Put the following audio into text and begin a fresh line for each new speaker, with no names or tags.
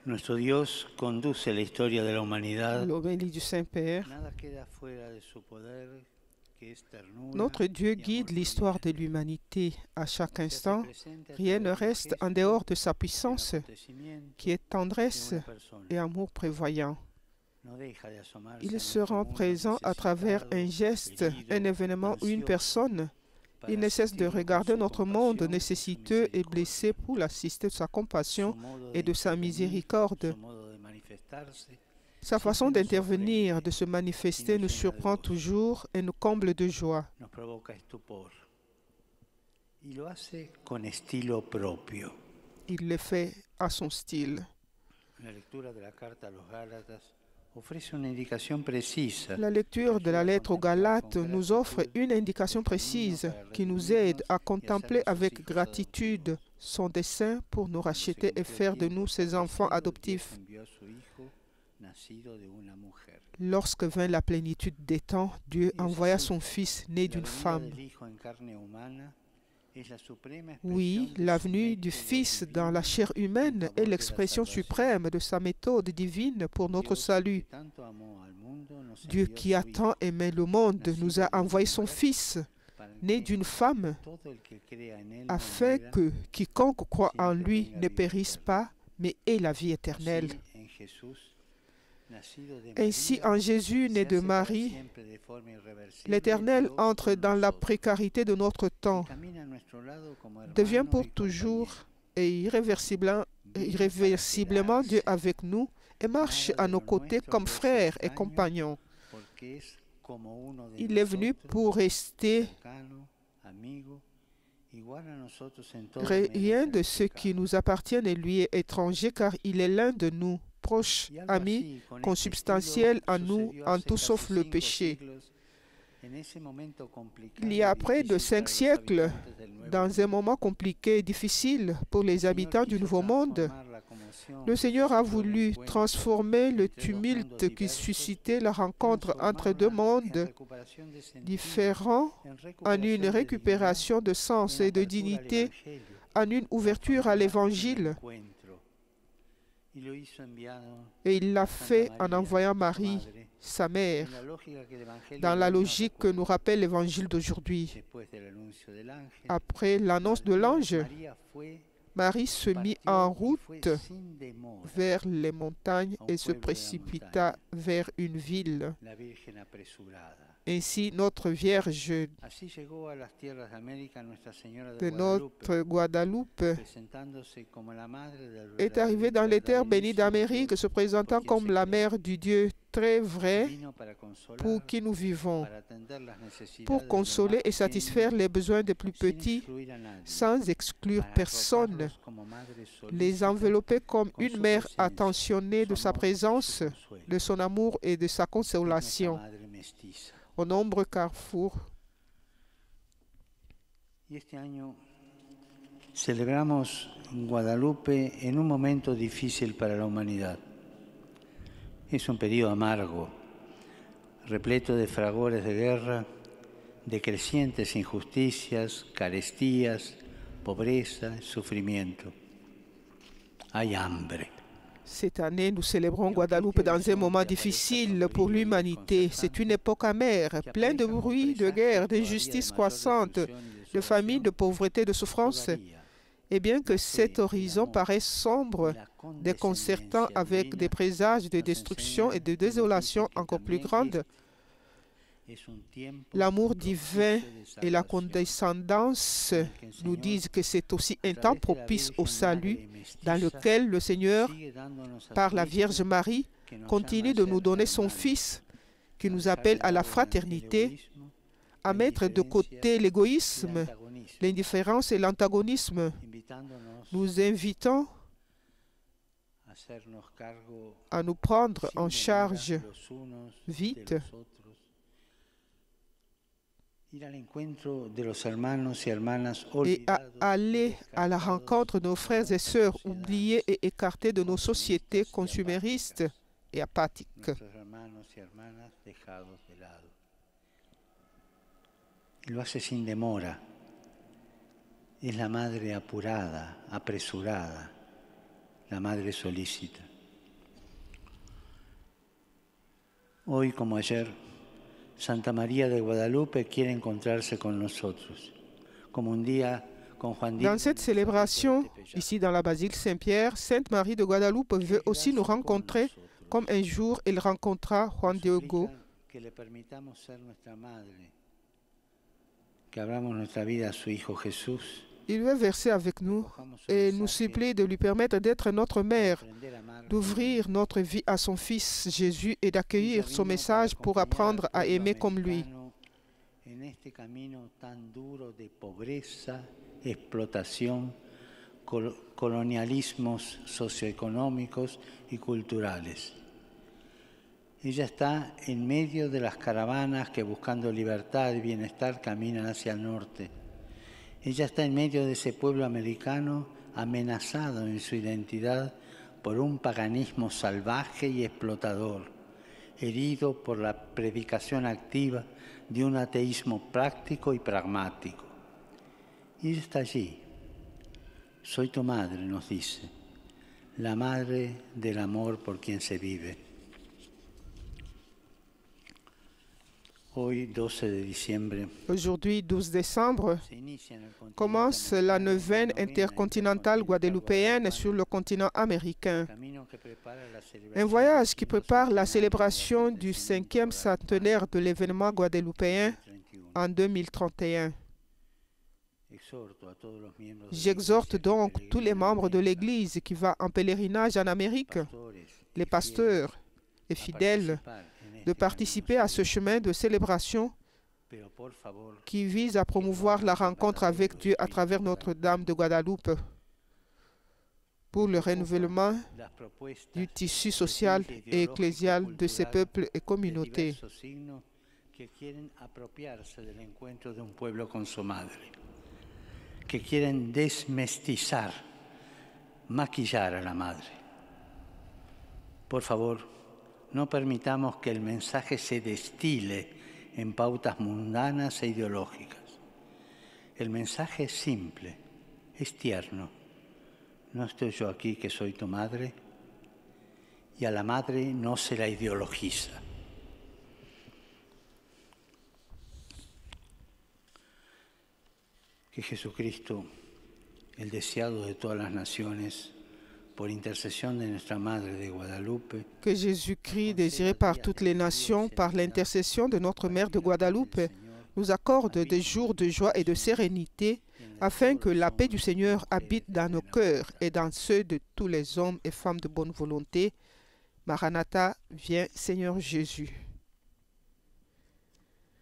Nuestro Dios conduce la historia de la humanidad.
L'eau bénie du Saint-Père.
Nada queda fuera de su poder, que es ternura
Notre Dieu
y
guide
amor
l'histoire de
providente.
l'humanité à chaque
Se hace
instant.
presente a
Rien ne
través del
reste en
gesto,
dehors de sa
del
puissance,
acontecimiento
qui est
de
tendresse
una persona.
et amour prévoyant.
No deja de asomarse
Il
a
se
nuestro
rend
mundo
présent à travers un
necesitado,
geste, un
herido,
événement ou une
ansioso,
personne. Il
para
ne cesse de
asistirnos con
regarder
su
notre monde
compasión y su
nécessiteux et blessé
misericordia.
pour l'assister de sa compassion
Su modo
et
de
de sa
intervenir,
miséricorde.
su modo de manifestarse,
Sa façon
siempre nos
d'intervenir,
sorprende
de se
y
manifester
nos
nous
llena de
surprend
gozo.
toujours et nous comble de joie.
Nos provoca estupor. Y lo hace con estilo propio.
Il le fait à son style.
La lectura de la carta a los Gálatas ofrece una indicación precisa
La lecture de la lettre aux Galates nous offre une indication précise qui nous aide à contempler avec gratitude son dessein pour nous racheter et faire de nous ses enfants adoptifs. Lorsque vint la plénitude des temps, Dieu envoya son Fils né d'une femme. Oui, la venue du Fils dans la chair humaine est l'expression suprême de sa méthode divine pour notre salut. Dieu qui a tant aimé le monde nous a envoyé son Fils, né d'une femme, afin que quiconque croit en lui ne périsse pas, mais ait la vie éternelle. Ainsi, en Jésus, né de Marie, l'Éternel entre dans la précarité de notre temps, devient pour toujours et irréversiblement Dieu avec nous et marche à nos côtés comme frère et compagnon. Il est venu pour rester. Rien de ce qui nous appartient ne lui est étranger car il est l'un de nous, proche, ami, consubstantiel à nous en tout sauf le péché. Il y a près de 5 siècles, dans un moment compliqué et difficile pour les habitants du Nouveau Monde, le Seigneur a voulu transformer le tumulte qui suscitait la rencontre entre deux mondes différents en une récupération de sens et de dignité, en une ouverture à l'Évangile. Et il l'a fait en envoyant Marie, sa mère, dans la logique que nous rappelle l'Évangile d'aujourd'hui. Après l'annonce de l'ange, Marie se mit en route vers les montagnes et se précipita vers une ville. Ainsi, notre Vierge de notre Guadeloupe est arrivée dans les terres bénies d'Amérique, se présentant comme la mère du Dieu très vrai pour qui nous vivons, pour consoler et satisfaire les besoins des plus petits sans exclure personne, les envelopper comme une mère attentionnée de sa présence, de son amour et de sa consolation. Au nombreux carrefours.
Celebramos Guadalupe en un momento difícil para la humanidad. Es un periodo amargo, repleto de fragores de guerra, de crecientes injusticias, carestías, pobreza, sufrimiento. Hay hambre.
Cette année, nous célébrons Guadeloupe dans un moment difficile pour l'humanité. C'est une époque amère, pleine de bruit, de guerre, d'injustice croissante, de famine, de pauvreté, de souffrance. Et bien que cet horizon paraisse sombre, déconcertant avec des présages de destruction et de désolation encore plus grandes, l'amour divin et la condescendance nous disent que c'est aussi un temps propice au salut dans lequel le Seigneur, par la Vierge Marie, continue de nous donner son Fils qui nous appelle à la fraternité, à mettre de côté l'égoïsme, l'indifférence et l'antagonisme, nous invitant à nous prendre en charge vite et à aller à la rencontre de nos frères et sœurs oubliés et écartés de nos sociétés consuméristes et apathiques.
Lo hace sin demora. Es la madre apurada, apresurada, la madre solícita. Hoy, como ayer, Santa María de Guadalupe quiere encontrarse con nosotros, como un día con Juan Diego.
Dans cette célébration, ici dans la basilique Saint-Pierre, Sainte Marie de Guadalupe veut aussi nous rencontrer comme un jour elle rencontra Juan Diego.
Que le permitamos ser nuestra madre, que abramos nuestra vida a su Hijo Jesús.
Il veut verser avec nous et nous supplie de lui permettre d'être notre mère, d'ouvrir notre vie à son Fils Jésus et d'accueillir son message pour apprendre à aimer comme lui.
En este camino tan duro de pobreza, explotación, colonialismos socioeconómicos y culturales. Ella está en medio de las caravanas que buscando libertad y bienestar caminan hacia el norte. Ella está en medio de ese pueblo americano amenazado en su identidad por un paganismo salvaje y explotador, herido por la predicación activa de un ateísmo práctico y pragmático. Y ella está allí. Soy tu madre, nos dice, la madre del amor por quien se vive.
Aujourd'hui, 12 décembre, commence la neuvaine intercontinentale guadeloupéenne sur le continent américain. Un voyage qui prépare la célébration du 5e centenaire de l'événement guadeloupéen en 2031. J'exhorte donc tous les membres de l'Église qui vont en pèlerinage en Amérique, les pasteurs et fidèles, de participer à ce chemin de célébration qui vise à promouvoir la rencontre avec Dieu à travers Notre-Dame de Guadeloupe pour le renouvellement du tissu social et ecclésial de ces peuples et communautés.
Que quieren desmestizar, maquillar a la madre. Por favor, no permitamos que el mensaje se destile en pautas mundanas e ideológicas. El mensaje es simple, es tierno. No estoy yo aquí que soy tu madre, y a la madre no se la ideologiza. Que Jesucristo, el deseado de todas las naciones, por intercesión de nuestra Madre de Guadalupe,
que Jésus-Christ, désiré par toutes les nations, par l'intercession de notre Mère de Guadeloupe, nous accorde des jours de joie et de sérénité, afin que la paix du Seigneur habite dans nos cœurs et dans ceux de tous les hommes et femmes de bonne volonté. Maranatha, viens Seigneur Jésus.